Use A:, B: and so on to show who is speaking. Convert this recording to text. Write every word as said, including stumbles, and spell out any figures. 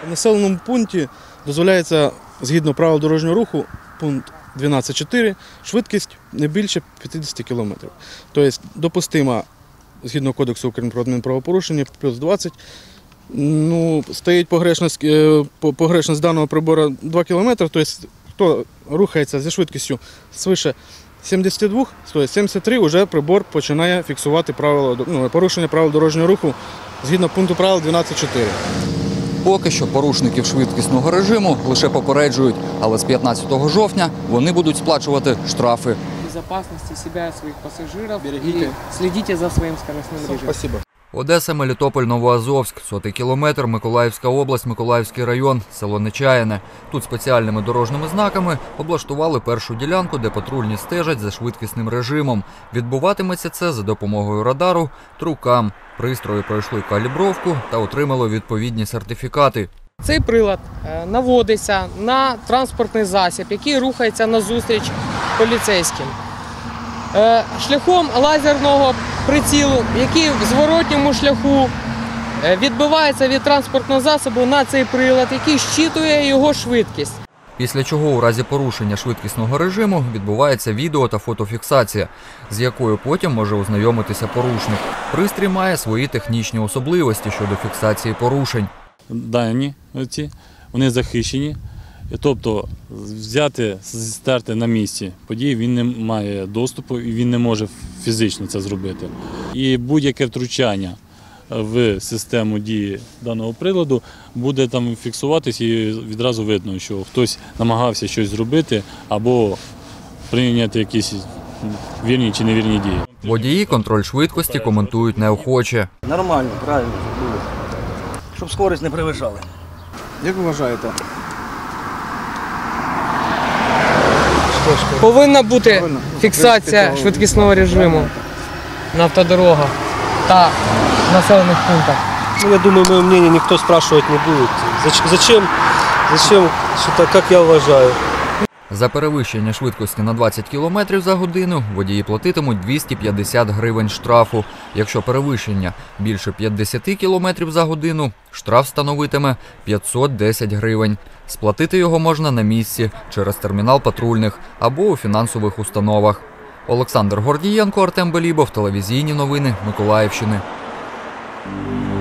A: населеному пункті дозволяється, згідно правил дорожнього руху, пункт дванадцять чотири, швидкість не більше п'ятдесят кілометрів. Тобто допустима, згідно Кодексу України про адмінправопорушення, плюс двадцять. Ну, стоїть погрешність, погрешність даного прибору два кілометри, тобто хто рухається зі швидкістю свише сімдесят два, тобто сімдесят три, вже прибор починає фіксувати правила, ну, порушення правил дорожнього руху згідно пункту правил дванадцять чотири.
B: Поки що порушників швидкісного режиму лише попереджують, але з п'ятнадцятого жовтня вони будуть сплачувати штрафи.
C: Безпечності себе і своїх пасажирів і слідіть за своїм скоростним режимом.
A: Спасибо.
B: Одеса, Мелітополь, Новоазовськ, сотий кілометр, Миколаївська область, Миколаївський район, село Нечаяне. Тут спеціальними дорожніми знаками облаштували першу ділянку, де патрульні стежать за швидкісним режимом. Відбуватиметься це за допомогою радару «Трукам». Пристрої пройшли калібровку та отримали відповідні сертифікати.
C: Цей прилад наводиться на транспортний засіб, який рухається назустріч поліцейським. Шляхом лазерного прицілу, який в зворотньому шляху відбивається від транспортного засобу на цей прилад, який щитує його швидкість.
B: Після чого у разі порушення швидкісного режиму відбувається відео та фотофіксація, з якою потім може ознайомитися порушник. Пристрій має свої технічні особливості щодо фіксації порушень.
D: Дані ці, вони захищені, тобто взяти, стерти на місці події він не має доступу і він не може фізично це зробити. І будь-яке втручання в систему дії даного приладу буде там фіксуватись і відразу видно, що хтось намагався щось зробити або прийняти якісь вірні чи невірні дії.
B: Водії контроль швидкості коментують неохоче.
E: Нормально, правильно було, щоб скорість не перевищали.
A: Як ви вважаєте?
C: Повинна бути фіксація швидкісного режиму на автодорогах та населених пунктах.
E: Ну, я думаю, моє мнение никто спрашивать не будет. Зачем, зачем, что-то, как я вважаю.
B: За перевищення швидкості на двадцять кілометрів за годину водії платитимуть двісті п'ятдесят гривень штрафу. Якщо перевищення більше п'ятдесят кілометрів за годину, штраф становитиме п'ятсот десять гривень. Сплатити його можна на місці, через термінал патрульних або у фінансових установах. Олександр Гордієнко, Артем Белібов, телевізійні новини Миколаївщини.